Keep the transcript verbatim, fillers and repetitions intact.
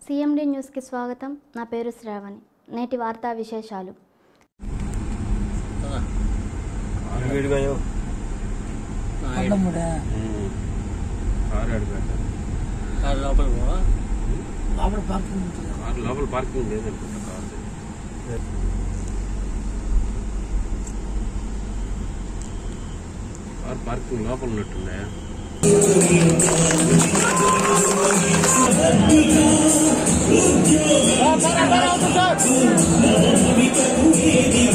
CMD న్యూస్కి స్వాగతం. నా పేరు శ్రావణి. నేటి వార్తా విశేషాలు. లోపల పార్కింగ్ లేదనుకుంటా. కార్ పార్కింగ్ లోపల ఉన్నట్టున్నాయా? Para, para, para,